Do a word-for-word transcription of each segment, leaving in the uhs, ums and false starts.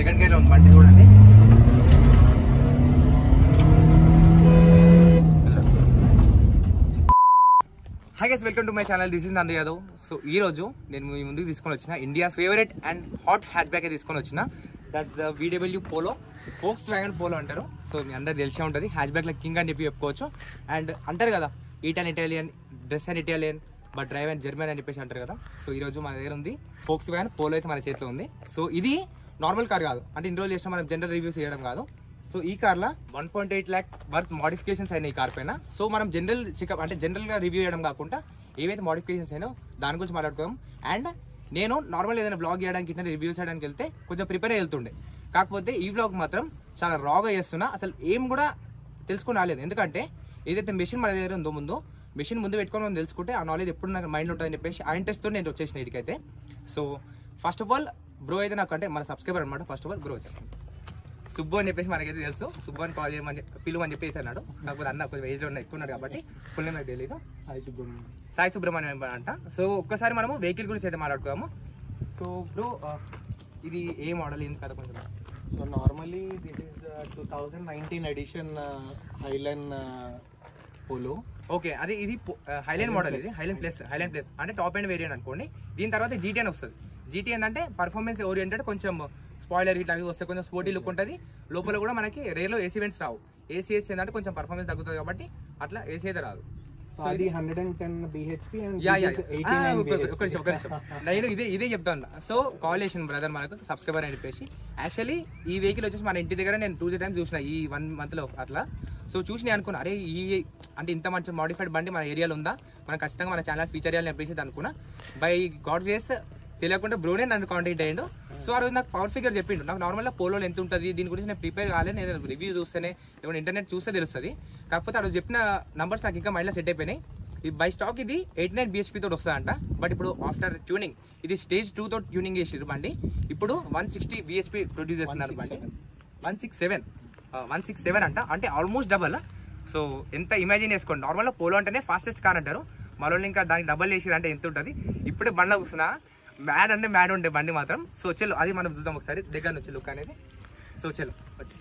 Second gear లో ఉంది బండి చూడండి. Hi guys, welcome to my channel. This is Nandu Yadav. So ఈ రోజు నేను మీ ముందుకు తీసుకొని వచ్చిన India favourite and hot hatchback తీసుకొని వచ్చిన that's the VW Polo, Volkswagen Polo అంటారు. సో మీ అందరు తెలిసే ఉంటుంది, హ్యాచ్ బ్యాక్ లో కింగ్ అని చెప్పి చెప్పుకోవచ్చు. అండ్ అంటారు కదా, eat and Italian, dress and Italian, but drive and German అని చెప్పేసి అంటారు కదా. సో ఈ రోజు మన దగ్గర ఉంది ఫోక్స్ వ్యాగన్ పోలో, అయితే మన చేతిలో ఉంది. సో ఇది నార్మల్ కార్ కాదు, అంటే ఇన్ని రోజులు చేసిన మనం జనరల్ రివ్యూస్ చేయడం కాదు. సో ఈ కార్లో one point eight lakh worth modifications అయినాయి ఈ కార్ పైన. సో మనం జనరల్ చెకప్ అంటే జనరల్గా రివ్యూ చేయడం కాకుండా ఏవైతే మోడిఫికేషన్స్ అయినా దాని గురించి మాట్లాడుకోవడం. అండ్ నేను నార్మల్ ఏదైనా బ్లాగ్ చేయడానికి ఇట్లా రివ్యూస్ చేయడానికి వెళ్తే కొంచెం ప్రిపేర్ వెళ్తుండే, కాకపోతే ఈ వ్లాగ్ మాత్రం చాలా రాగా చేస్తున్నా. అసలు ఏం కూడా తెలుసుకుని రాలేదు, ఎందుకంటే ఏదైతే మెషిన్ మన దగ్గర ఉందో ముందు మెషిన్ ముందు పెట్టుకొని మనం తెలుసుకుంటే ఆ నాలెడ్జ్ ఎప్పుడు నాకు మైండ్లో ఉంటుందని చెప్పేసి ఆ ఇంట్రెస్ట్తో నేను వచ్చేసిన ఇటుకైతే. So first of all bro అయితే నాకు అంటే మన సబ్స్క్రైబర్ అనమాట. ఫస్ట్ ఆఫ్ ఆల్ బ్రో వచ్చాను, సుబ్బు అని చెప్పేసి మనకైతే తెలుసు. సుబ్బు అని కాల్ చేయమని పిలువు అని చెప్పేసి అన్నాడు. కాకపోతే అన్న కొంచెం ఏజ్లో ఉన్న ఎక్కువ ఉన్నాడు కాబట్టి ఫుల్ నేమ్ నాకు తెలియదు. సాయి సుబ్రహ్మణ్యం సాయి సుబ్రహ్మణ్యం అంట. సో ఒక్కసారి మనము వెహికల్ గురించి అయితే మాట్లాడుకోదాము. సో బ్రో ఇది ఏ మోడల్ ఏంది కదా కొంచెం? So normally this is two thousand nineteen edition highline Polo. Okay, అది ఇది హైలైన్ మోడల్, ఇది హైలైన్ ప్లస్. హైలైన్ ప్లస్ అంటే టాప్ అండ్ వేరియంట్ అనుకోండి. దీని తర్వాత జీటీ అని వస్తుంది. జీటీ అంటే పర్ఫార్మెన్స్ ఓరియంటెడ్, కొంచెం స్పాయిలర్ ఇట్లా అవి వస్తే కొంచెం స్పోర్టీ లుక్ ఉంటుంది. లోపల కూడా మనకి రేలో ఏసీ వెంట్స్ రావు. ఏసీ ఏసీ ఏంటంటే కొంచెం పర్ఫార్మెన్స్ తగ్గుతుంది కాబట్టి అట్లా ఏసీ అయితే రాదు. అది వన్ టెన్ బిహెచ్పి అండ్ నేను ఇదే ఇదే చెప్తాను. సో కాల్ చేసిన బ్రదర్ మనకు సబ్స్క్రైబర్ అని చెప్పేసి. యాక్చువల్లీ ఈ వెహికల్ వచ్చేసి మన ఇంటి దగ్గర నేను టూ త్రీ టైమ్స్ చూసిన ఈ వన్ మంత్లో అట్లా. సో చూసి నేను అనుకున్నా, అరే ఈ అంటే ఇంత మంచి మోడిఫైడ్ బండి మన ఏరియాలో ఉందా, మనం ఖచ్చితంగా మన ఛానల్ ఫీచర్ చేయాలని చెప్పేసి అనుకున్నా. బై గాడ్ గ్రేస్ తెలియకుండా బ్రోనే నన్ను కాంటాక్ట్ అయ్యిండు. సో ఆ రోజు నాకు పవర్ ఫిగర్ చెప్పిండు. నాకు నార్మల్గా పోలోలో ఎంత ఉంటుంది దీని గురించి నేను ప్రిపేర్ కాలేదు, నేను రివ్యూ చూస్తేనే లేకుంటే ఇంటర్నెట్ చూస్తే తెలుస్తుంది. కాకపోతే ఆ రోజు చెప్పిన నంబర్స్ నాకు ఇంకా మైండ్లో సెట్ అయిపోయినాయి. ఈ బై స్టాక్ ఇది ఎయిటీ నైన్ బిహెచ్పి తోటి వస్తుందంట. బట్ ఇప్పుడు ఆఫ్టర్ ట్యూనింగ్ ఇది స్టేజ్ టూ తోటి ట్యూనింగ్ చేసిరు బండి. ఇప్పుడు వన్ సిక్స్టీ బిహెచ్పి ప్రొడ్యూస్ చేస్తున్నారు బండి. One six seven one six seven అంట, అంటే ఆల్మోస్ట్ డబల్. సో ఎంత ఇమాజిన్ చేసుకోండి, నార్మల్గా పోలో అంటేనే ఫాస్టెస్ట్ కార్ అంటారు, మళ్ళీ ఇంకా దానికి డబల్ చేసిరు అంటే ఎంత ఉంటుంది. ఇప్పుడే బండ్లో కూర్చున్నా, మ్యాడ్ అంటే మ్యాడ్ ఉండే బండి మాత్రం. సో చెల్లు అది మనం చూద్దాం ఒకసారి దగ్గర నుంచి లుక్ అనేది. సో చెల్లు వచ్చి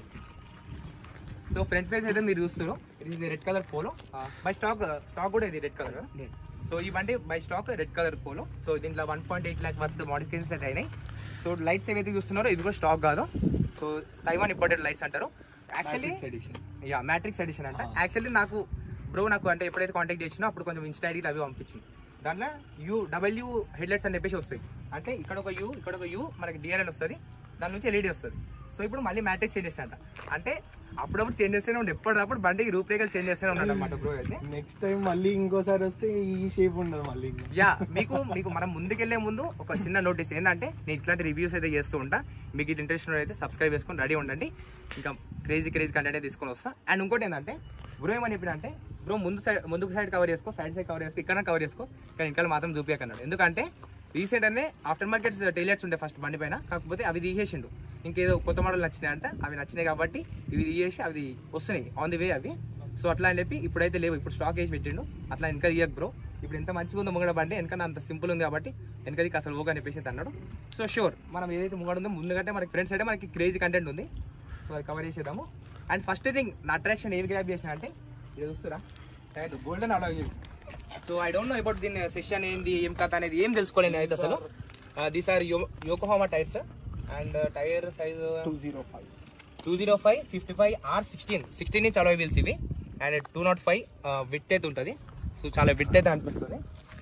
సో ఫ్రంట్ ఫేస్ అయితే మీరు చూస్తారు, ఇది red colour Polo. By stock stock కూడా ఇది రెడ్ కలర్. సో ఈ బండి by stock red colour Polo. So దీంట్లో one point eight lakh worth modifications అయితే అయినాయి. సో లైట్స్ ఏవైతే చూస్తున్నారో ఇది కూడా స్టాక్ కాదు. సో తైవాన్ ఇంపోర్టెడ్ లైట్స్ అంటారు. యాక్చువల్లీ యా మ్యాట్రిక్స్ ఎడిషన్ అంట. యాక్చువల్లీ నాకు బ్రో నాకు అంటే ఎప్పుడైతే కాంటాక్ట్ చేసినా అప్పుడు కొంచెం ఇన్స్టా ఐడీ అవి పంపించింది. దాంట్లో యూ డబ్ల్యూ హెడ్లైట్స్ అని చెప్పేసి వస్తాయి. అంటే ఇక్కడ ఒక యూ ఇక్కడ ఒక యూ మనకి డిఆర్ఎల్ వస్తుంది, దాని నుంచి ఎల్ఈడి వస్తుంది. సో ఇప్పుడు మళ్ళీ మ్యాట్రిక్స్ చేంజ్ చేసినట్ట, అంటే అప్పుడప్పుడు చేంజ్ చేస్తూనే ఉండే, ఎప్పటికప్పుడు బండికి రూపురేఖలు చేంజ్ చేస్తూనే ఉన్నాడు అనమాట బ్రో అయితే. నెక్స్ట్ టైం మళ్ళీ ఇంకోసారి వస్తే ఈ షేప్ ఉండదు మళ్ళీ. యా మీకు మీకు మనం ముందుకెళ్లే ముందు ఒక చిన్న నోటీస్ ఏంటంటే, నేను ఇట్లాంటి రివ్యూస్ అయితే చేస్తూ ఉంటా. మీకు ఇది ఇంట్రెస్ట్ అయితే సబ్స్క్రైబ్ చేసుకొని రెడీ ఉండండి, ఇంకా క్రేజీ క్రేజీ కంటెంట్ అయితే తీసుకొని వస్తా. అండ్ ఇంకోటి ఏంటంటే బ్రో ఏమని చెప్పిన అంటే, బ్రో ముందు సైడ్ ముందుకు సైడ్ కవర్ చేసుకో, సైడ్ సైడ్ కవర్ చేసుకో, ఇక్కడ కవర్ చేసుకో, కానీ ఇంకా మాత్రం చూపించకన్నాడు. ఎందుకంటే రీసెంట్ అనే ఆఫ్టర్ మార్కెట్ టైలర్స్ ఉండే ఫస్ట్ బండి పైన, కాకపోతే అవి తీసేసిండు. ఇంకేదో కొత్త మోడల్ నచ్చినాయి అంట, అవి నచ్చినాయి కాబట్టి ఇవి తీసేసి అవి వస్తున్నాయి ఆన్ ది వే అవి. సో అట్లా అని చెప్పి ఇప్పుడైతే లేవు, ఇప్పుడు స్టాక్ వేసి పెట్టిండు. అట్లా వెనక తీయకు బ్రో, ఇప్పుడు ఎంత మంచిగా ఉందో ముంగడ బండి, వెనక అంత సింపుల్ ఉంది కాబట్టి వెనకది అసలు ఓకే అని చెప్పేసి అన్నాడు. సో షూర్ మనం ఏదైతే ముంగడ ఉందో ముందుకంటే మనకి ఫ్రెండ్స్ అయితే మనకి క్రేజీ కంటెంట్ ఉంది. సో అది కవర్ చేసేద్దాము. అండ్ ఫస్ట్ థింగ్ నా అట్రాక్షన్ ఏవి గ్రాప్ చేసిన అంటే, ఇది చూస్తారా టైర్ గోల్డెన్ అలా use. So I don't know about దీని సెషన్ ఏంది ఏం కథ అనేది ఏం తెలుసుకోలేదు అయితే అసలు. These are Yokohama tyres and tyre size two zero five two zero five fifty five R sixteen sixteen inch అలా వీల్స్ ఇవి. And two naught five with అయితే ఉంటుంది. సో చాలా విత్ అయితే అనిపిస్తుంది.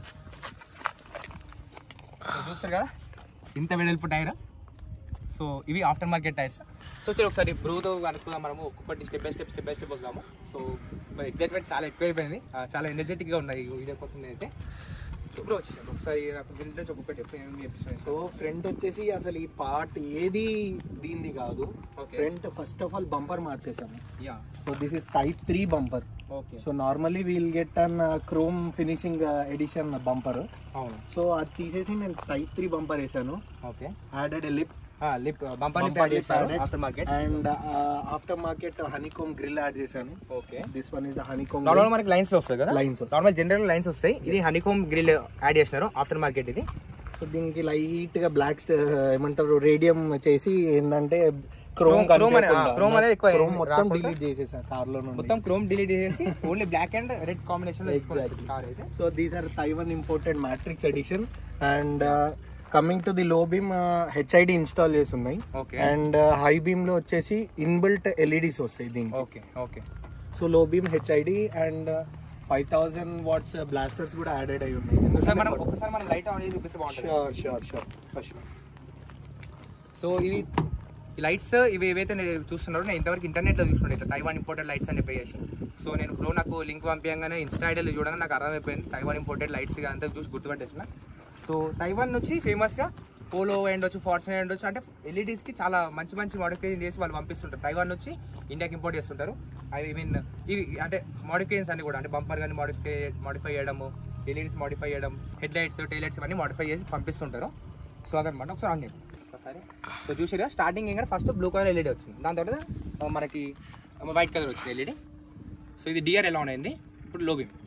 సో చూస్తారు కదా ఇంత వెడల్పు టైర్. సో ఇవి ఆఫ్టర్ మార్కెట్ టైర్స్. సో చలో ఒకసారి బ్రూతో అనుకుందాం, మనము ఒక్కొక్కటి step by step step by step వస్తాము. సో ఎగ్జైట్మెంట్ చాలా ఎక్కువైపోయింది, చాలా ఎనర్జెటిక్గా ఉన్నాయి ఈ వీడియో కోసం అయితే. సో బ్రో వచ్చాను ఒకసారి నాకు దీని నుంచి ఒక్కొక్కటి చెప్తే. సో ఫ్రంట్ వచ్చేసి అసలు ఈ పార్ట్ ఏది దీనిది కాదు. Front first of all bumper మార్చేసాము. Ya so this is type three bumper. Okay. So normally we'll get an chrome finishing edition bumper. అవును. సో అది తీసేసి నేను టైప్ త్రీ బంపర్ వేసాను. Okay. Added a lip lip bumper lip add చేశారు after market. And after market honeycomb grille add చేశాను. Okay. This one is the honeycomb. Normal మనకి lines లో వస్తాయి కదా, లైన్స్ నార్మల్ జనరల్ లైన్స్ వస్తాయి. ఇది honeycomb grille add చేసినారు after market ఇది. సో దీనికి లైట్ గా బ్లాక్ ఏమంటారు రేడియం చేసి ఏంటంటే క్రోమ్ క్రోమ్ క్రోమ్ అనేది ఎక్కువ మొత్తం డిలీట్ చేసేసారు కార్ లో నుండి. మొత్తం క్రోమ్ డిలీట్ చేసి only black and red combination లో Exactly. కార్ అయితే. So these are Taiwan imported matrix edition and coming to the low beam HID install చేసి ఉన్నాయి. ఓకే అండ్ హై బీమ్ లో వచ్చేసి ఇన్బిల్ట్ ఎల్ఈడీస్ వస్తాయి దీనికి. Okay okay so low beam HID and five thousand watts blasters కూడా added అయి ఉన్నాయి. ఒకసారి మనం ఒకసారి మనం లైట్ ఆన్ చేసి చూపిస్తే బాగుంటుంది. Sure sure sure for sure. So ఇవి ఈ లైట్స్ ఇవి ఏవైతే నేను చూస్తున్నారో నేను ఇంతవరకు ఇంటర్నెట్లో చూస్తున్నాను ఇట్లా తైవాన్ ఇంపోర్టెడ్ లైట్స్ అని చెప్పేసి. సో నేను ఇప్పుడు నాకు లింక్ పంపించగానే ఇన్స్టా ఐడియాలో చూడగానే నాకు అర్థమైపోయింది తైవాన్ ఇంపోర్టెడ్ లైట్స్ అంతా చూసి గుర్తుపట్టేసిన. సో తైవాన్ నుంచి ఫేమస్గా పోలో ఉండొచ్చు, ఫార్చునర్ ఉండొచ్చు, అంటే ఎల్ఈడీస్కి చాలా మంచి మంచి మోడిఫికేషన్ చేసి వాళ్ళు పంపిస్తుంటారు. తైవాన్ నుంచి ఇండియాకి ఇంపోర్ట్ చేస్తుంటారు. ఐ మీన్ ఇవి అంటే మోడిఫికేషన్స్ అన్ని కూడా అంటే బంపర్ కానీ మోడిఫై మోడిఫై చేయడము, ఎల్ఈడీస్ మోడిఫై చేయడం, హెడ్ లైట్స్ టైల్ లైట్స్ ఇవన్నీ మోడిఫై చేసి పంపిస్తుంటారు. సో అదనమాట. ఒకసారి ఆన్ చేయండి ఒకసారి. సో చూసారా స్టార్టింగ్ ఏంటంటే ఫస్ట్ బ్లూ కలర్ ఎల్ఈడీ వచ్చింది, దాని తర్వాత మనకి వైట్ కలర్ వచ్చింది ఎల్ఈడీ. సో ఇది డిఆర్ ఎలా ఉంది, ఇప్పుడు లో బీమ్.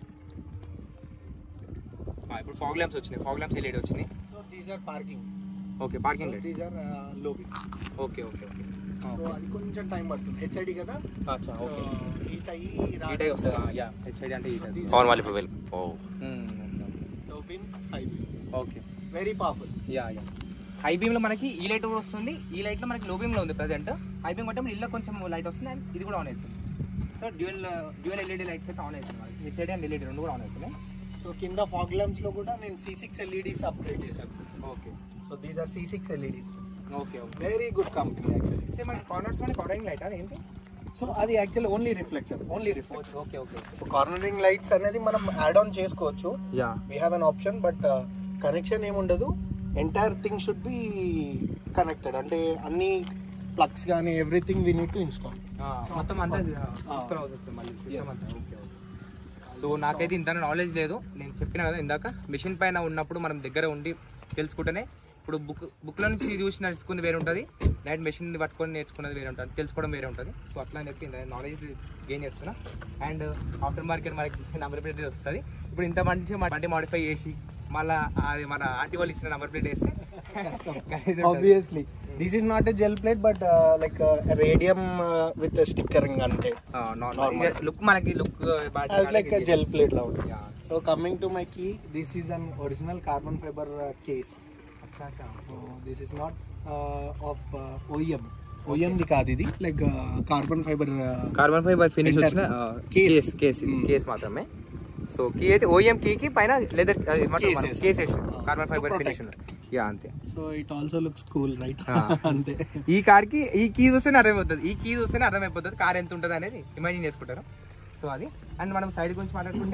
ఇప్పుడు ఫాగ్ ల్యాంప్స్ వచ్చినాయి, ఫాగ్ ల్యాంప్స్ ఎల్ఈడీ వచ్చినాయి. So these are parking. Okay parking lights. These are low beam. Okay okay okay. So అది కొంచెం టైం పడుతుంది, హెచ్ఐడి కదా. అచ్చా ఓకే. హీట్ అయ్యి హీట్ అయ్యి వస్తుంది. యా హెచ్ఐడి అంటే హీట్ అది. Pawan వాలిఫై well. Oh low beam high beam. Okay very powerful. Ya ya. High బీమ్లో మనకి ఈ లైట్ కూడా వస్తుంది, ఈ లైట్లో మనకి లో బీమ్లో ఉంది ప్రజెంట్. హై బీమ్ అంటే ఇల్లు కొంచెం లైట్ వస్తుంది అండ్ ఇది కూడా ఆన్ అవుతుంది. So dual dual LED lights అయితే ఆన్ అవుతుంది మనకి, హెచ్ఐడి అండ్ ఎల్ఈడీ రెండు కూడా ఆన్ అవుతున్నాయి. సో కింద ఫాగ్ ల్యాంప్స్ లో కూడా నేను సి సిక్స్ ఎల్ఈడీస్ అప్గ్రేడ్ చేశాను. Okay. So these are C six LEDs. Okay okay. Very good company actually. So మనకి కార్నర్స్ అని కార్నరింగ్ లైట్ అది ఏంటి? సో అది actually only reflector, only reflector. Okay okay. So cornering lights అనేది మనం add on చేసుకోవచ్చు. Ya we have an option, but connection ఏముండదు. Entire thing should be connected, అంటే అన్ని ప్లగ్స్ కానీ everything we need to install. మొత్తం అంతా తీసుకురావాల్సి వస్తుంది మళ్ళీ సిస్టమ్ అంతా. Okay okay. సో నాకైతే ఇంత నాలెడ్జ్ లేదు, నేను చెప్పిన కదా ఇందాక మిషన్ పైన ఉన్నప్పుడు మనం దగ్గర ఉండి తెలుసుకుంటేనే. ఇప్పుడు బుక్ బుక్లో నుంచి చూసి నేర్చుకుంది వేరే ఉంటుంది, డైరెక్ట్ మెషిన్ పట్టుకొని నేర్చుకున్నది వేరే ఉంటుంది, తెలుసుకోవడం వేరే ఉంటుంది. సో అట్లా అని చెప్పి నాలెడ్జ్ గెయిన్ చేస్తున్నా. అండ్ ఆఫ్టర్ మార్కెట్ మనకి నెంబర్ ప్లేట్ వస్తుంది. ఇప్పుడు ఇంత మంచి బండి మాడిఫై చేసి మళ్ళీ అది మన ఆంటీ వాళ్ళు ఇచ్చిన నెంబర్ ప్లేట్ వేస్తే obviously this is not a gel plate, but like radium with stickering అంటే లుక్ మనకి లుక్ లైక్ జెల్ ప్లేట్ లా ఉంటుంది. So coming to my key, this is an original carbon fibre case. This is not of OEM. OEM ది కాదు ఇది, like carbon fibre carbon fibre finish వచ్చిన case case case మాత్రమే. So key అయితే OEM కీకి పైన leather cases carbon fibre finish ya అంతే. So it also looks cool right. అంతే. ఈ కార్ కి ఈ కీ చూస్తేనే అర్థమైపోతుంది, ఈ కీ చూస్తేనే అర్థమైపోతుంది కార్ ఎంత ఉంటుంది అనేది ఇమాజిన్ చేసుకుంటారు. సో అది. అండ్ మనం సైడ్ గురించి మాట్లాడుకుంటే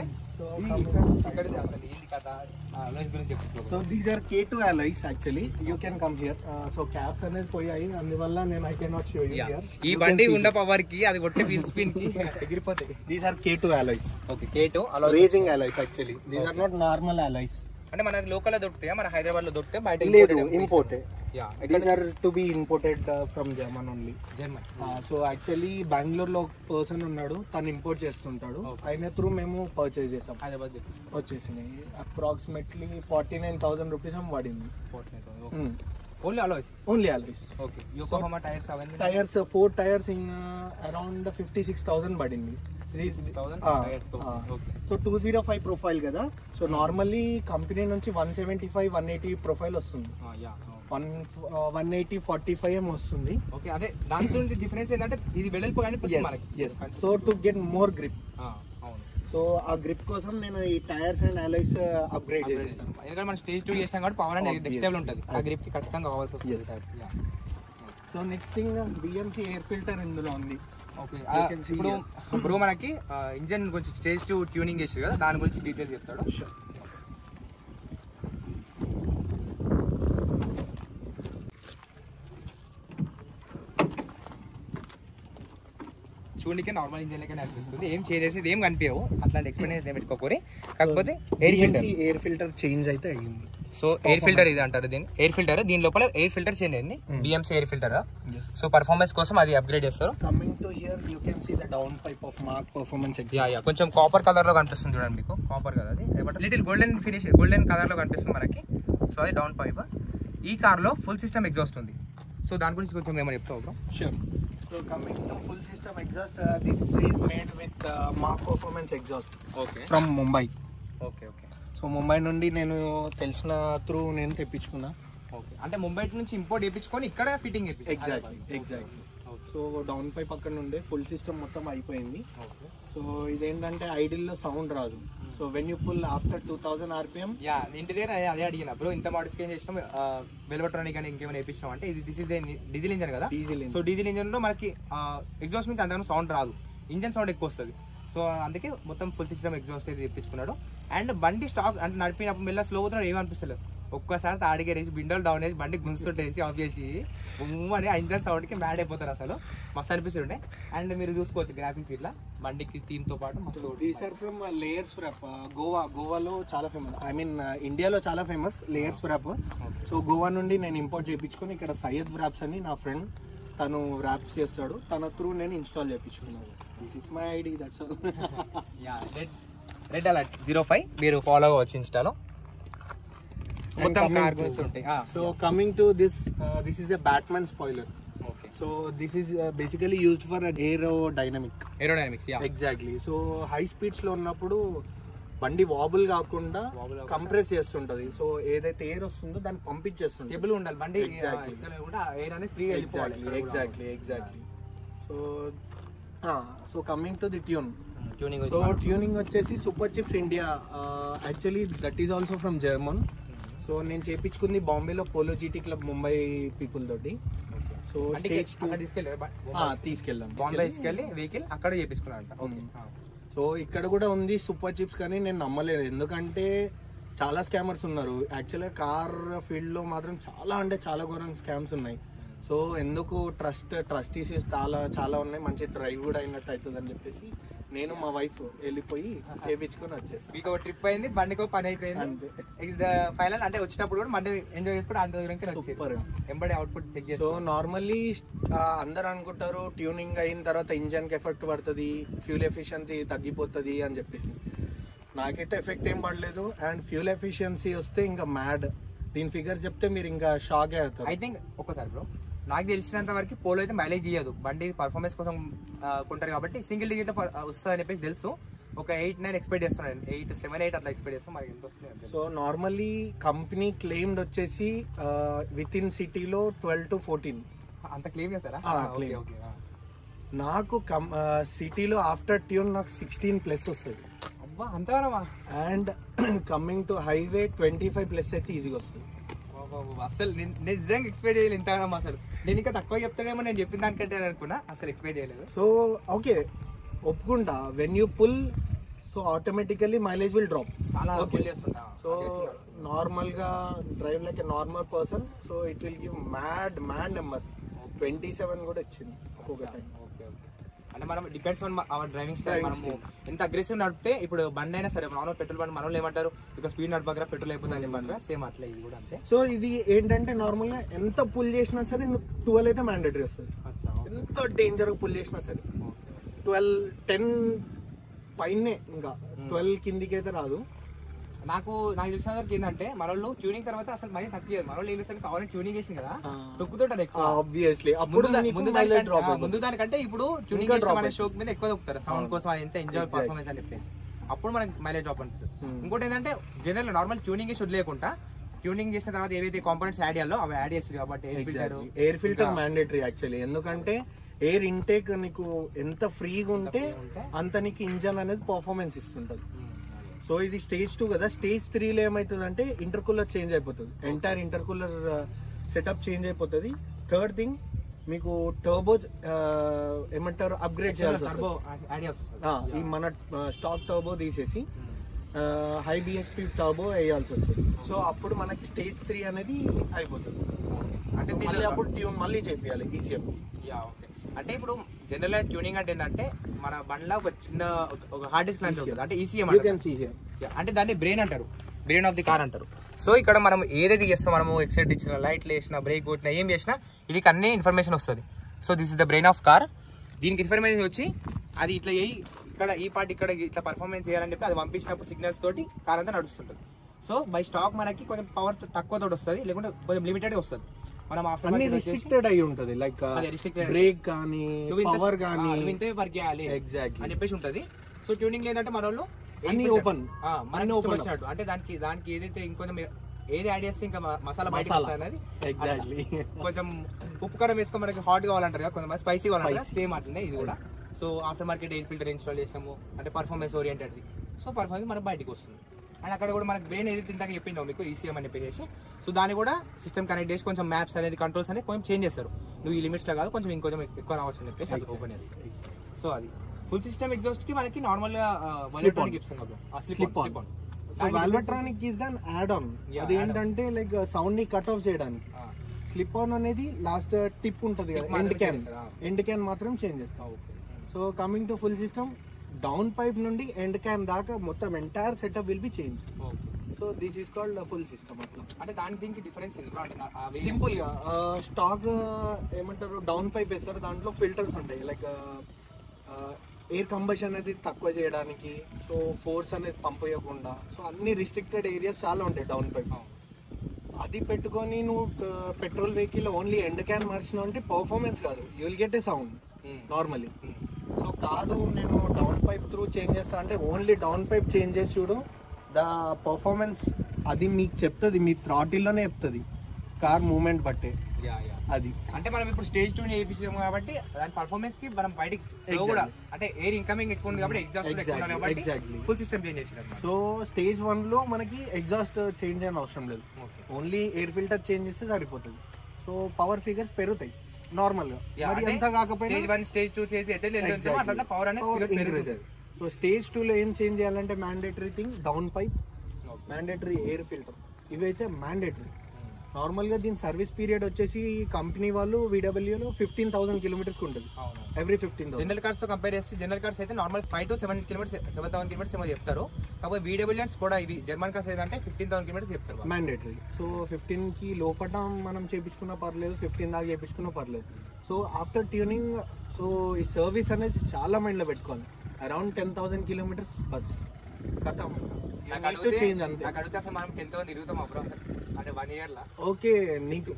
so these are K two alloys actually. You can come here. So caps అనేది పోయాయి, అందువల్ల నేను I can not show you here. ఈ బండి ఉండ పవర్ కి అది కొట్టే వీల్ స్పిన్ కి ఎగిరిపోతాయి. These are K two alloys. Okay K two racing alloys actually. These are not normal alloys. అంటే మనకి లోకల్ లో దొరుకుతాయా, మన హైదరాబాద్ లో దొరుకుతాయి, బయట లేదు imported. Ya these are to be imported from German only. German. So actually Bengaluru లో పర్సన్ ఉన్నాడు, తను ఇంపోర్ట్ చేస్తుంటాడు. ఆయన త్రూ మేము పర్చేస్ చేసాం. హైదరాబాద్ వచ్చేసినాయి approximately forty nine thousand rupees ఏమో పడింది. Only alloys. Only alloys. Okay. Yokohama tyres అవన్నీ tyres four tyres in around fifty six thousand పడింది. So two zero five profile కదా. సో నార్మల్లీ కంపెనీ నుంచి one seventy five one eighty profile వస్తుంది, one one eighty forty five ఏమో వస్తుంది. Okay. అదే దాంతో difference ఏంటంటే ఇది వెడల్పు కానీ so to get more grip. అవును. సో ఆ గ్రిప్ కోసం నేను ఈ టైర్స్ అండ్ alloys అప్గ్రేడ్ చేసేసాను. ఎందుకంటే మనం స్టేజ్ టూ చేసాం కాబట్టి పవర్ అనేది నెక్స్ట్ లెవెల్ ఉంటుంది, ఆ గ్రిప్ కి ఖచ్చితంగా కావాల్సి వస్తుంది. So next thing BMC air filter ఇందులో ఉంది. ఓకే. ఇప్పుడు బ్రో మనకి ఇంజన్ గురించి స్టేజ్ టూ ట్యూనింగ్ చేసి కదా, దాని గురించి డీటెయిల్ చెప్తాడు. చూడడానికి నార్మల్ ఇంజన్ లెక్క అనిపిస్తుంది, ఏం చేసేది ఏం కనిపించవు, అట్లాంటి ఎక్స్పీరియన్స్ ఏం పెట్టుకోకూరి. కాకపోతే air filter air filter change అయితే అయ్యింది. సో ఎయిర్ ఫిల్టర్ ఇది అంటారు దీన్ని, ఎయిర్ ఫిల్టర్. దీని లోపల ఎయిర్ ఫిల్టర్ చేంజ్ అయింది, BMC air filter. So performance కోసం అది అప్గ్రేడ్ చేస్తారు. Coming to here you can see the down pipe of mark performance. Yeah yeah కొంచెం కాపర్ కలర్ లో కనిపిస్తుంది చూడండి మీకు, కాపర్ కదా అది, little golden finish golden colour లో కనిపిస్తుంది మనకి. సో అది డౌన్ పైప్. ఈ కార్లో ఫుల్ సిస్టమ్ ఎగ్జాస్ట్ ఉంది. సో దాని గురించి కొంచెం ఏమైనా చెప్తావు bro? Sure. So coming to full system exhaust, this is made with mark performance exhaust okay from Mumbai. Okay okay so Mumbai నుండి నేను తెలిసిన త్రూ నేను తెప్పించుకున్నా. ఓకే, అంటే ముంబై నుంచి ఇంపోర్ట్ చేయించుకొని ఇక్కడ ఫిట్టింగ్ చేయించి. Exactly exactly so down pipe అక్కడ నుండే ఫుల్ సిస్టమ్ మొత్తం అయిపోయింది. సో ఇదేంటంటే ఐడిల్లో సౌండ్ రాదు. So when you pull after two thousand RPM. Yeah, ఇంటి దగ్గర అదే అడిగిన బ్రో, ఇంత మోడిఫికేషన్ చేసినాం వెల్వెట్రానిక్ కానీ ఇంకేమైనా వేయించినాం అంటే ఇది దిస్ ఇస్ డీజిల్ ఇంజన్ కదా. డీజిల్ సో డీజిల్ ఇంజన్ లో మనకి ఎగ్జాస్ట్ నుంచి అంతగానో సౌండ్ రాదు, ఇంజన్ సౌండ్ ఎక్కువ వస్తుంది. సో అందుకే మొత్తం ఫుల్ సిస్టమ్ ఎగ్జాస్ట్ అయితే తెప్పించుకున్నాడు. అండ్ బండి స్టాక్ అంటే నడిపినప్పుడు మెల్ల స్లో అవుతున్నాడు, ఏమనిపిస్తలేదు. ఒక్కసారి తాడిగేసి విండోలు డౌన్ చేసి బండి గుంజుతుంటేసి ఆఫ్ చేసి ఉమ్ము అని ఆ ఇంజన్ సౌండ్కి మ్యాడ్ అయిపోతారు అసలు, మస్తు అనిపిస్తుండే. అండ్ మీరు చూసుకోవచ్చు గ్రాఫిక్స్ ఇట్లా బండికి థీమ్తో పాటు మస్తు. These are from layers wrap. Goa గోవాలో చాలా ఫేమస్, ఐ మీన్ ఇండియాలో చాలా famous layers wrap. So Goa నుండి నేను ఇంపోర్ట్ చేయించుకొని ఇక్కడ సయ్యద్ వ్రాప్స్ అని నా ఫ్రెండ్, తను వ్రాప్స్ చేస్తాడు, తన త్రూ నేను ఇన్స్టాల్ చేయించుకున్నాను. This is my ID, that's all. Red red alert zero five మీరు ఫాలో అవ్వచ్చు ఇన్స్టాలో. So coming to this, uh, this is a Batman spoiler. Okay. So this is uh, basically used for an aerodynamic. Aerodynamics, yeah. Exactly. So high speeds లో ఉన్నప్పుడు బండి wobble కాకుండా compress చేస్తుంటది. So ఏదైతే air వస్తుందో దాన్ని పంపించేస్తుంది. స్టేబుల్ ఉండాలి బండి. ఎగ్జాక్ట్లీ ఎయిర్ అనేది ఫ్రీగా వెళ్ళిపోవాలి. Exactly exactly so so coming to the tune. Tuning so tuning వచ్చేసి super chips India. Actually that is also from German. So నేను చేయించుకుంది బాంబేలో polo GT club Mumbai people తోటి. సో స్టేజ్ టూ తీసుకెళ్ళాం, బాంబే తీసుకెళ్ళి వెహికల్ అక్కడ చేయించుకున్నారంట. సో ఇక్కడ కూడా ఉంది సూపర్ చిప్స్, కానీ నేను నమ్మలేదు ఎందుకంటే చాలా స్కామర్స్ ఉన్నారు. యాక్చువల్గా కార్ ఫీల్డ్లో మాత్రం చాలా అంటే చాలా ఘోరంగా స్కామ్స్ ఉన్నాయి. సో ఎందుకు ట్రస్ట్ ట్రస్ట్ ఇష్యూస్ చాలా చాలా ఉన్నాయి, మంచి డ్రైవ్ కూడా అయినట్టు అవుతుంది అని చెప్పేసి నేను మా వైఫ్ వెళ్ళిపోయి చేయించుకొని వచ్చేసి మీకు ఒక ట్రిప్ అయింది, బండికి పని అయిపోయింది అంతే. ఫైనల్ అంటే వచ్చేటప్పుడు కూడా మండే ఎంజాయ్ చేసుకుంటే అంత దూరం సూపర్ ఎంబడి అవుట్పుట్ చెక్ చేసి. సో నార్మల్లీ అందరు అనుకుంటారు ట్యూనింగ్ అయిన తర్వాత ఇంజన్ కి ఎఫెక్ట్ పడుతుంది, ఫ్యూల్ ఎఫిషియన్సీ తగ్గిపోతుంది అని చెప్పేసి. నాకైతే ఎఫెక్ట్ ఏం పడలేదు. అండ్ ఫ్యూల్ ఎఫిషియన్సీ వస్తే ఇంకా మ్యాడ్. దీని ఫిగర్స్ చెప్తే మీరు ఇంకా షాక్ అవుతారు. ఐ థింక్ ఒక్కసారి బ్రో, నాకు తెలిసినంత వరకు పోలో అయితే మైలేజ్ ఇయ్యదు, బండి పర్ఫార్మెన్స్ కోసం కొంటారు కాబట్టి సింగిల్ డిజిట్ వస్తుంది అని చెప్పేసి తెలుసు. ఒక ఎయిట్ నైన్ ఎక్స్పెక్ట్ చేస్తున్నాను, ఎయిట్ సెవెన్ ఎయిట్ అట్లా ఎక్స్పెక్ట్ చేస్తాను. మనకి ఎంత వస్తుంది? సో నార్మల్లీ కంపెనీ క్లెయిమ్డ్ వచ్చేసి విత్ ఇన్ సిటీలో ట్వెల్వ్ టు ఫోర్టీన్ అంత క్లెయిమ్ చేస్తారా? నాకు సిటీలో ఆఫ్టర్ ట్యూన్ నాకు సిక్స్టీన్ ప్లస్ వస్తుంది. అబ్బా అంతవరమా? And coming to highway twenty five plus అయితే ఈజీగా వస్తుంది. అసలు నేను నిజంగా ఎక్స్పెక్ట్ చేయలేదు ఇంతగానో. అసలు నేను ఇంకా తక్కువ చెప్తానేమో నేను చెప్పిన దానికంటే అనుకున్నా, అసలు ఎక్స్పెక్ట్ చేయలేదు. సో ఓకే ఒప్పుకుంటా, when you pull so automatically mileage will drop. చాలా సో నార్మల్గా drive like a normal person, so it will give mad mad numbers. Twenty seven కూడా వచ్చింది ఒక్కొక్క టైం. అంటే మనం depends on our driving style. మనము ఎంత అగ్రెసివ్ నడిపితే, ఇప్పుడు బండి అయినా సరే నార్మల్ పెట్రోల్ బండి మనలో ఏమంటారు ఇక స్పీడ్ నడపగరా పెట్రోల్ అయిపోతుంది చెప్పంటారా, సేమ్ అట్లా ఇది కూడా అంతే. సో ఇది ఏంటంటే నార్మల్గా ఎంత పుల్ చేసినా సరే ట్వెల్వ్ అయితే మ్యాండేటరీ వస్తుంది. ఎంత డేంజర్గా పుల్ చేసినా సరే ట్వెల్వ్ టెన్ పైనే, ఇంకా ట్వెల్వ్ కిందికి అయితే రాదు. నాకు నాకు తెలిసిన వరకు ఏంటంటే మన వాళ్ళు ట్యూనింగ్ తర్వాత అసలు మరీ తక్కువ మన వాళ్ళు ఏం చేస్తారు కావాలని ట్యూనింగ్ చేసింది కదా తొక్కుతుంటారు ఎక్కువ. ఆబ్వియస్లీ అప్పుడు ముందు దానికంటే ఇప్పుడు ట్యూనింగ్ చేసిన మన షోక్ మీద ఎక్కువ తొక్కుతారు సౌండ్ కోసం, ఎంత ఎంజాయ్ పర్ఫార్మెన్స్ అని చెప్పేసి. అప్పుడు మనకి మైలేజ్ డ్రాప్ అనిపిస్తుంది. ఇంకోటి ఏంటంటే జనరల్ నార్మల్ ట్యూనింగ్ చేసి వదిలేకుండా ట్యూనింగ్ చేసిన తర్వాత ఏవైతే కాంపోనెంట్స్ యాడ్ చేయాలో అవి యాడ్ చేస్తారు కాబట్టి air filter air filter mandatory actually. ఎందుకంటే ఎయిర్ ఇంటేక్ నీకు ఎంత ఫ్రీగా ఉంటే అంత నీకు ఇంజన్ అనేది పర్ఫార్మెన్స్ ఇస్తుంటది. సో ఇది స్టేజ్ టూ కదా. స్టేజ్ త్రీలో ఏమవుతుంది అంటే ఇంటర్కూలర్ చేంజ్ అయిపోతుంది, ఎంటైర్ ఇంటర్కూలర్ సెటప్ చేంజ్ అయిపోతుంది. థర్డ్ థింగ్ మీకు టర్బో ఏమంటారు అప్గ్రేడ్ చేయాల్సి వస్తుంది. ఈ మన స్టాక్ టర్బో తీసేసి హై బిఎస్పి టర్బో వేయాల్సి వస్తుంది. సో అప్పుడు మనకి స్టేజ్ త్రీ అనేది అయిపోతుంది. అంటే మళ్ళీ అప్పుడు ట్యూన్ మళ్ళీ చేయాలి ఈసీఎం. అంటే ఇప్పుడు జనరల్ ట్యూనింగ్ అంటే ఏంటంటే మన బండ్లో ఒక చిన్న ఒక హార్డ్ డిస్క్ లాంటి ఉంటుంది, అంటే ఈసీఎం అంటే దాన్ని బ్రెయిన్ అంటారు, బ్రెయిన్ ఆఫ్ ది కార్ అంటారు. సో ఇక్కడ మనం ఏదైతే చేస్తాం, మనము ఎక్సైట్ ఇచ్చిన లైట్లు వేసినా బ్రేక్ కొట్టినా ఏం చేసినా వీటికి అన్ని ఇన్ఫర్మేషన్ వస్తుంది. So this is the brain of car. దీనికి ఇన్ఫర్మేషన్ వచ్చి అది ఇట్లా ఇక్కడ ఈ పార్ట్ ఇక్కడ ఇట్లా పర్ఫార్మెన్స్ చేయాలని చెప్పి అది పంపించినప్పుడు సిగ్నల్స్ తోటి కార్ అంతా నడుస్తుంటుంది. సో బై స్టాక్ మనకి కొంచెం పవర్ తక్కువ తోటి వస్తుంది, లేకుంటే కొంచెం లిమిటెడ్ వస్తుంది. మనం ఆఫ్టర్ అన్ని రిస్ట్రిక్టెడ్ అయి ఉంటది, లైక్ బ్రేక్ కానీ పవర్ కానీ ఇంతే వర్క్ చేయాలి ఎగ్జాక్ట్లీ అని చెప్పేసి ఉంటది. సో ట్యూనింగ్ లేదంటే మన వాళ్ళు అన్ని ఓపెన్ మనకి ఇష్టం వచ్చినట్టు, అంటే దానికి దానికి ఏదైతే ఇంకొంచెం ఏది యాడ్ చేస్తే ఇంకా మసాలా బయటకు వస్తుంది అనేది. ఎగ్జాక్ట్లీ కొంచెం ఉప్పు కారం వేసుకొని మనకి హాట్ కావాలంటారు కదా, కొంచెం స్పైసీ కావాలంటారు, సేమ్ అట్లనే ఇది కూడా. So after market air filter install చేసినాము అంటే పర్ఫార్మెన్స్ ఓరియంటెడ్. సో పర్ఫార్మెన్స్ మనకు బయటకు వస్తుంది. అండ్ అక్కడ కూడా మనకి బ్రెయిన్ ఏది తింటాక చెప్పిందో మీకు ఈసీఎం అని చెప్పేసి, సో దాన్ని కూడా సిస్టమ్ కనెక్ట్ చేసి కొంచెం మ్యాప్స్ అనేది కంట్రోల్స్ అనేది కొంచెం చేంజ్ చేస్తారు. నువ్వు ఈ లిమిట్స్లో కాదు కొంచెం ఇంకొంచెం ఎక్కువ రావచ్చు అని చెప్పేసి అది ఓపెన్ చేస్తారు. సో అది ఫుల్ సిస్టమ్ ఎగ్జాస్ట్ కి మనకి నార్మల్ గా వాల్వట్రానిక్ ఇస్తాం కదా, slip on. So Valvetronic is then add on. అది ఏంటంటే లైక్ సౌండ్ ని కట్ ఆఫ్ చేయడానికి. స్లిప్ ఆన్ అనేది లాస్ట్ టిప్ ఉంటది కదా, ఎండ్ క్యాన్ ఎండ్ క్యాన్ మాత్రం చేంజ్ చేస్తాం. So coming to full system, down pipe నుండి ఎండ్ క్యాన్ దాకా మొత్తం entire setup will be changed. So this is called full system. అట్లా అంటే దానికి దీనికి డిఫరెన్స్ సింపుల్ గా స్టాక్ ఏమంటారు, డౌన్ పైప్ వేస్తారు, దాంట్లో ఫిల్టర్స్ ఉంటాయి, లైక్ ఎయిర్ కంబషన్ అనేది తక్కువ చేయడానికి, సో ఫోర్స్ అనేది పంప్ చేయకుండా. సో అన్ని రిస్ట్రిక్టెడ్ ఏరియాస్ చాలా ఉంటాయి డౌన్ పైప్. అది పెట్టుకొని నువ్వు petrol vehicle only end can మార్చిన అంటే పర్ఫార్మెన్స్ కాదు, you will get a sound normally. So కాదు నేను డౌన్ పైప్ త్రూ చేంజ్ చేస్తా అంటే ఓన్లీ డౌన్ పైప్ చేంజ్ చేసి చూడు, ద పర్ఫార్మెన్స్ అది మీకు చెప్తుంది, మీ థ్రాటిల్లోనే చెప్తుంది కార్ మూవ్మెంట్ బట్టే. అది అంటే మనం ఇప్పుడు స్టేజ్ టూ చేయించాము కాబట్టి దాని పర్ఫార్మెన్స్ కి మనం బయటికి కూడా అంటే ఎయిర్ ఇన్కమింగ్ ఎక్కువ ఉంది కాబట్టి ఎగ్జాస్ట్ ఎక్కువ ఉంది కాబట్టి ఫుల్ సిస్టమ్ చేంజ్ చేసినారు. సో స్టేజ్ వన్ లో మనకి ఎగ్జాస్ట్ చేంజ్ అయిన అవసరం లేదు, ఓన్లీ ఎయిర్ ఫిల్టర్ చేంజ్ చేస్తే సరిపోతుంది. సో పవర్ ఫిగర్స్ పెరుగుతాయి నార్మల్ గా, మరి ఎంత కాకపోయినా స్టేజ్ వన్ స్టేజ్ టూ చేసి అట్లా పవర్ అనేది పెరుగుతుంది. సో స్టేజ్ టూ లో ఏం చేంజ్ చేయాలంటే mandatory thing down pipe, mandatory air filter, ఇవైతే మ్యాండేటరీ. నార్మల్ గా దీని సర్వీస్ పీరియడ్ వచ్చేసి కంపెనీ వాళ్ళు వీడబ్ల్యూలో ఫిఫ్టీన్ థౌసండ్ కిలోమీటర్స్ ఉంటుంది every fifteen thousand. General cars తో కంపేర్ చేస్తే జనరల్ కార్స్ అయితే normal five to seven kilometres seven thousand kilometres ఏమో చెప్తారు, కాకపోతే వీడబ్ల్యూఎన్స్ కూడా ఇవి జర్మన్ కార్స్ ఏదంటే ఫిఫ్టీన్ థౌసండ్ కిలోమీటర్స్ చెప్తారు మ్యాండేటరీ. సో ఫిఫ్టీన్ కి లోపల మనం చేయించుకున్నా పర్లేదు, ఫిఫ్టీన్ దాకా చేయించుకున్నా పర్లేదు. సో ఆఫ్టర్ ట్యూనింగ్, సో ఈ సర్వీస్ అనేది చాలా మైండ్ లో పెట్టుకోవాలి. అరౌండ్ టెన్ థౌసండ్ కిలోమీటర్స్ బస్ కథం. ఓకే, నీకు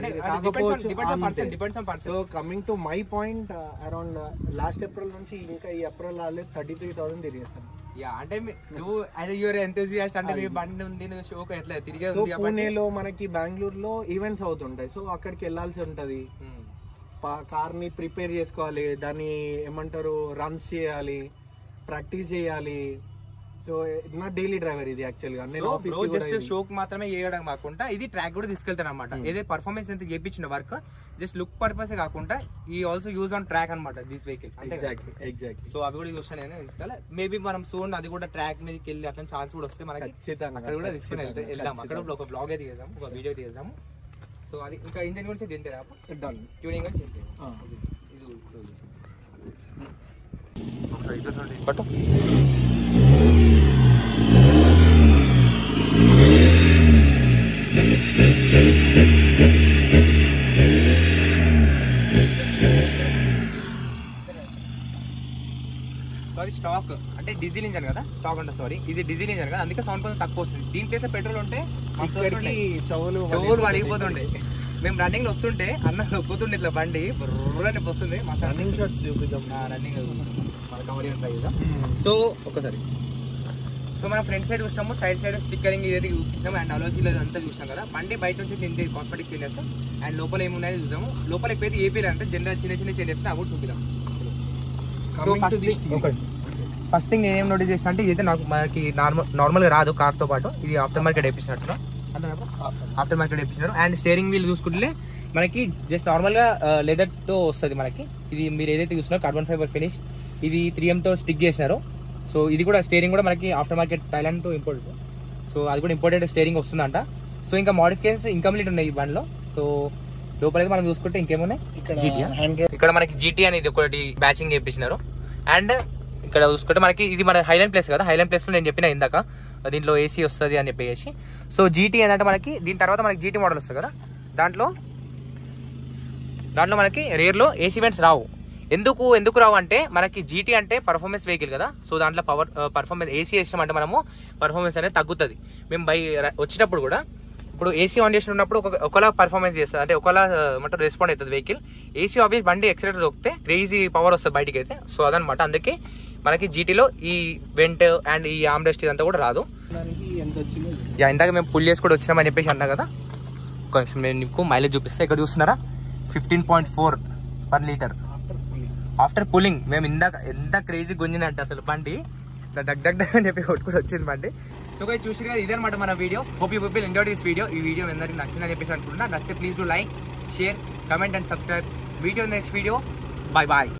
so coming to my point, around last April నుంచి ఇంకా ఈ ఏప్రిల్ రాలేదు థర్టీ త్రీ థౌసండ్ తిరిగేస్తాను. అంటే నువ్వు యువర్ ఎంతూజియాస్ట్ అంటే మీ బండి ఉంది షోకి ఎట్లా తిరిగే. పూణేలో మనకి బెంగళూరులో ఈవెంట్స్ అవుతుంటాయి, సో అక్కడికి వెళ్ళాల్సి ఉంటది, కార్ ని ప్రిపేర్ చేసుకోవాలి, దాన్ని ఏమంటారు రన్స్ చేయాలి, ప్రాక్టీస్ చేయాలి. సో నా డైలీ డ్రైవర్ ఇది యాక్చువల్ గా. నేను జస్ట్ షోక్ మాత్రమే చేయడం కాకుండా ఇది ట్రాక్ కూడా తీసుకెళ్తాను అనమాట. ఏదైతే పర్ఫార్మెన్స్ ఎంత చేయించిన వర్క్ జస్ట్ లుక్ పర్పస్ కాకుండా ఈ ఆల్సో యూజ్ ఆన్ ట్రాక్ అనమాట దిస్ వెహికల్. ఎగ్జాక్ట్లీ. సో అవి కూడా చూస్తాను నేను ఇన్స్టాల్. మేబీ మనం సోన్ అది కూడా ట్రాక్ మీదకి వెళ్ళి అట్లా ఛాన్స్ కూడా వస్తే మనకి అక్కడ కూడా తీసుకుని వెళ్తే వెళ్దాం. అక్కడ ఒక బ్లాగ్ అయితే తీద్దాము, ఒక వీడియో తీద్దాము. సో అది ఇంకా ఇంజన్ గురించి తింటారా, ట్యూనింగ్ గురించి బట్ సారీ స్టాక్ అంటే డీజిల్ ఇంజన్ కదా, స్టాక్ అంటే సారీ ఇది డీజిల్ ఇంజన్ కదా, అందుకే సౌండ్ కొంచెం తక్కువ వస్తుంది. దీని ప్లేస్ పెట్రోల్ ఉంటే చెవులు చెవులు పడిపోతుండే. మేము రన్నింగ్ లో వస్తుంటే అన్న నొక్కుతుండే ఇట్లా బండి బుర్రని వస్తుంది. మా రన్నింగ్ షాట్స్ చూపిద్దాం, రన్నింగ్ మన కవర్ ట్రై చేద్దాం. సో ఒకసారి సో మనం ఫ్రంట్ సైడ్ చూసినాము, సైడ్ సైడ్ స్టిక్కరింగ్ ఇదైతే చూపించాము, అండ్ అలోజీలో అంతా చూసాం కదా. బండి బయట నుంచి ఇంతే కాస్మెటిక్ చేంజ్ చేస్తాం, అండ్ లోపల ఏమున్నాయో చూసాము. లోపల ఎప్పుడైతే ఏపీలో అంటే జనరల్ చిన్న చిన్న చేంజ్ చేస్తే అవి కూడా చూపిద్దాం. సో ఫస్ట్ థింగ్ నేను ఏం నోటీస్ చేసిన అంటే ఇదైతే నాకు మనకి నార్మల్ నార్మల్గా రాదు కార్తో పాటు, ఇది ఆఫ్టర్ మార్కెట్ వేయించినట్టు ఆఫ్టర్ మార్కెట్ వేయించినారు. అండ్ స్టీరింగ్ వీల్ చూసుకుంటే మనకి జస్ట్ నార్మల్గా లెదర్తో వస్తుంది మనకి. ఇది మీరు ఏదైతే చూస్తున్నారో కార్బన్ ఫైబర్ ఫినిష్, ఇది త్రీ ఎంతో స్టిక్ చేసినారు. సో ఇది కూడా స్టీరింగ్ కూడా మనకి after market Thailand to import, so అది కూడా ఇంపోర్టెడ్ స్టీరింగ్ వస్తుందంట. సో ఇంకా మోడిఫికేషన్స్ ఇంకంప్లీట్ ఉన్నాయి ఈ బండ్లో. సో లోపలైతే మనం చూసుకుంటే ఇంకేమున్నాయి, ఇక్కడ మనకి జీటీ అనేది ఒకటి బ్యాచింగ్ చేయించినారు. అండ్ ఇక్కడ చూసుకుంటే మనకి ఇది మన హైలాండ్ ప్లేస్ కదా, హైలాండ్ ప్లేస్ లో నేను చెప్పిన ఇందాక దీంట్లో ఏసీ వస్తుంది అని చెప్పేసి. సో జీటీ ఏంటంటే మనకి దీని తర్వాత మనకి జీటీ మోడల్ వస్తుంది కదా, దాంట్లో దాంట్లో మనకి రేర్లో ఏసీ వెంట్స్ రావు. ఎందుకు ఎందుకు రావు అంటే మనకి జీటీ అంటే పర్ఫార్మెన్స్ వెహికల్ కదా, సో దాంట్లో పవర్ పర్ఫార్మెన్స్ ఏసీ వేసామంటే మనము పర్ఫార్మెన్స్ అనేది తగ్గుతుంది. మేము బై వచ్చేటప్పుడు కూడా ఇప్పుడు ఏసీ ఆన్ చేసి ఉన్నప్పుడు ఒక ఒకలా పర్ఫార్మెన్స్ చేస్తుంది, అంటే ఒకలా ఏమంటారు రెస్పాండ్ అవుతుంది వెహికల్. ఏసీ ఆఫ్ చేసి బండి ఎక్సలేటర్ దొక్కితే క్రేజీ పవర్ వస్తుంది బయటికి అయితే. సో అదనమాట, అందుకే మనకి జీటీలో ఈ వెంట్ అండ్ ఈ ఆమ్రెస్ట్ ఇదంతా కూడా రాదు. యా ఇందాక మేము పుల్ చేసి కూడా వచ్చినామని చెప్పేసి అన్నా కదా. ఒక నిమిషం నేను మీకు మైలేజ్ చూపిస్తే, ఇక్కడ చూస్తున్నారా fifteen point four per litre after pulling. మేము ఇందాక ఎంత క్రేజీ గుంజినట్టు అసలు బండి డగ్ డగ్ డగ్ అని చెప్పి కొట్టుకుని వచ్చింది బండి. సో గైస్ చూసి కదా ఇదనమాట మన video. Hope you people enjoy this video. ఈ వీడియో అందరికి నచ్చిందని చెప్పేసి అనుకుంటున్నా. నచ్చితే please do like, share, comment and subscribe. Video next video. Bye bye.